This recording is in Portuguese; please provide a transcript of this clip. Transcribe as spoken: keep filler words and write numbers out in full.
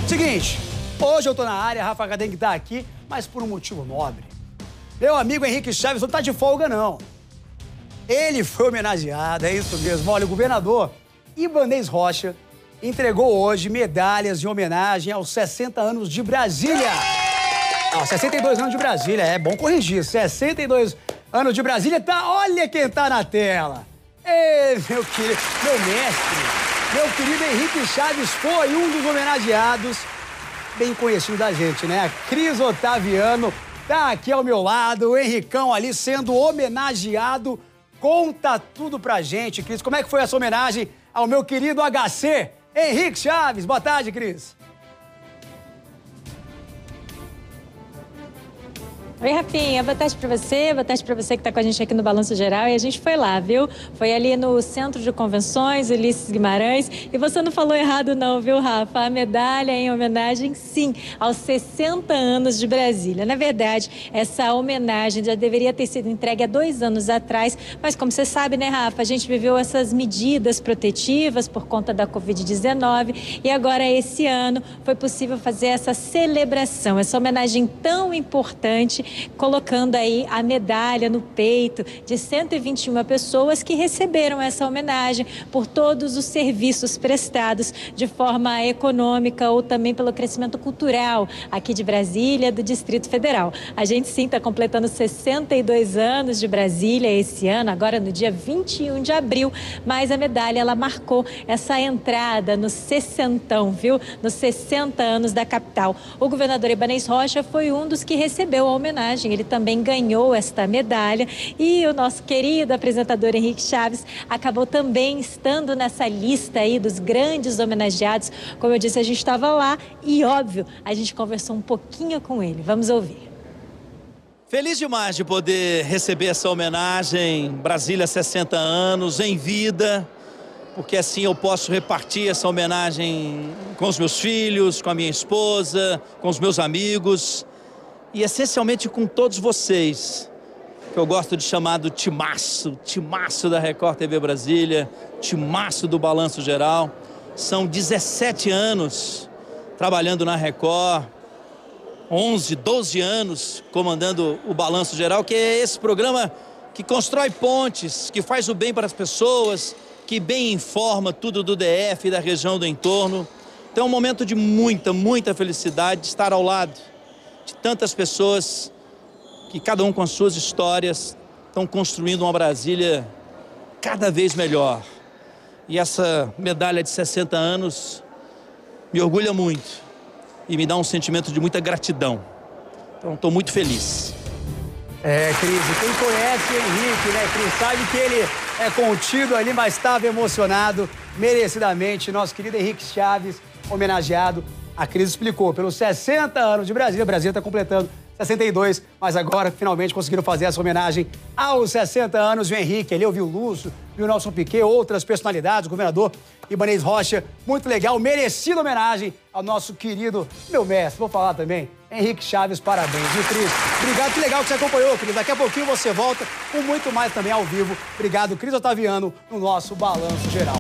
Seguinte, hoje eu tô na área, Rafa Cadengue tá aqui, mas por um motivo nobre. Meu amigo Henrique Chaves não tá de folga, não. Ele foi homenageado, é isso mesmo. Olha, o governador Ibanez Rocha entregou hoje medalhas em homenagem aos sessenta anos de Brasília. Não, sessenta e dois anos de Brasília, é bom corrigir. sessenta e dois anos de Brasília, tá? Olha quem tá na tela. Ei, meu querido, meu mestre, meu querido Henrique Chaves foi um dos homenageados, bem conhecido da gente, né? Cris Otaviano tá aqui ao meu lado, o Henricão ali sendo homenageado. Conta tudo pra gente, Cris. Como é que foi essa homenagem ao meu querido H C, Henrique Chaves? Boa tarde, Cris. Oi, Rafinha, boa tarde pra você, boa tarde pra você que tá com a gente aqui no Balanço Geral. E a gente foi lá, viu? Foi ali no Centro de Convenções, Ulisses Guimarães. E você não falou errado não, viu, Rafa? A medalha em homenagem, sim, aos sessenta anos de Brasília. Na verdade, essa homenagem já deveria ter sido entregue há dois anos atrás. Mas como você sabe, né, Rafa? A gente viveu essas medidas protetivas por conta da covid dezenove. E agora, esse ano, foi possível fazer essa celebração, essa homenagem tão importante, colocando aí a medalha no peito de cento e vinte e uma pessoas que receberam essa homenagem por todos os serviços prestados de forma econômica ou também pelo crescimento cultural aqui de Brasília, do Distrito Federal. A gente sim está completando sessenta e dois anos de Brasília esse ano, agora no dia vinte e um de abril, mas a medalha ela marcou essa entrada no sessentão, viu? Nos sessenta anos da capital. O governador Ibanez Rocha foi um dos que recebeu a homenagem. Ele também ganhou esta medalha e o nosso querido apresentador Henrique Chaves acabou também estando nessa lista aí dos grandes homenageados. Como eu disse, a gente estava lá e, óbvio, a gente conversou um pouquinho com ele. Vamos ouvir. Feliz demais de poder receber essa homenagem, Brasília sessenta anos, em vida, porque assim eu posso repartir essa homenagem com os meus filhos, com a minha esposa, com os meus amigos. E essencialmente com todos vocês, que eu gosto de chamar do timaço, timaço da Record T V Brasília, timaço do Balanço Geral. São dezessete anos trabalhando na Record, onze, doze anos comandando o Balanço Geral, que é esse programa que constrói pontes, que faz o bem para as pessoas, que bem informa tudo do D F e da região do entorno. Então é um momento de muita, muita felicidade de estar ao lado de tantas pessoas que, cada um com as suas histórias, estão construindo uma Brasília cada vez melhor. E essa medalha de sessenta anos me orgulha muito e me dá um sentimento de muita gratidão. Então, estou muito feliz. É, Cris, quem conhece o Henrique, né, Cris, sabe que ele é contido ali, mas estava emocionado, merecidamente. Nosso querido Henrique Chaves, homenageado. A Cris explicou, pelos sessenta anos de Brasília, Brasília está completando sessenta e dois, mas agora finalmente conseguiram fazer essa homenagem aos sessenta anos. O Henrique, ali eu vi o Lúcio, vi o Nelson Piquet, outras personalidades, o governador Ibanez Rocha, muito legal, merecida homenagem ao nosso querido, meu mestre, vou falar também, Henrique Chaves, parabéns, viu, Cris? Obrigado, que legal que você acompanhou, Cris. Daqui a pouquinho você volta com muito mais também ao vivo. Obrigado, Cris Otaviano, no nosso Balanço Geral.